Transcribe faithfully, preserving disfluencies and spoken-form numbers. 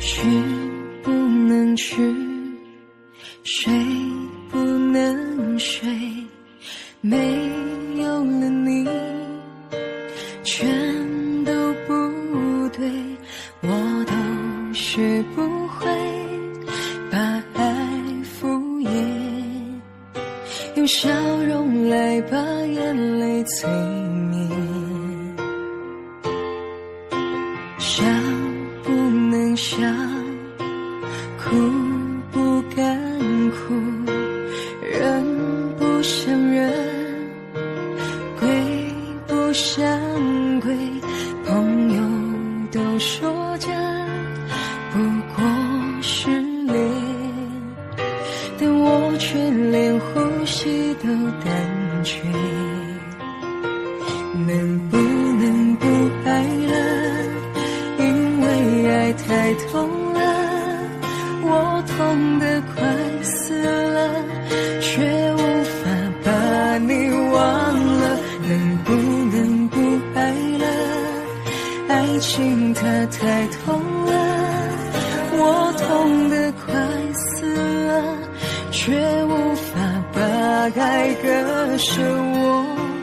去不能去，睡不能睡，没有了你全都不对，我都学不会把爱敷衍，用笑容来把眼泪催眠，笑不能笑，哭不敢哭，人不像人，鬼不像鬼，朋友都说着不过是恋，但我却连呼吸都胆怯。能不能不爱了？因为爱太痛了，我痛得快死了，却无法把你忘了。能不能不爱了？爱情它太痛了，我痛得快死了，却无法把爱割舍。我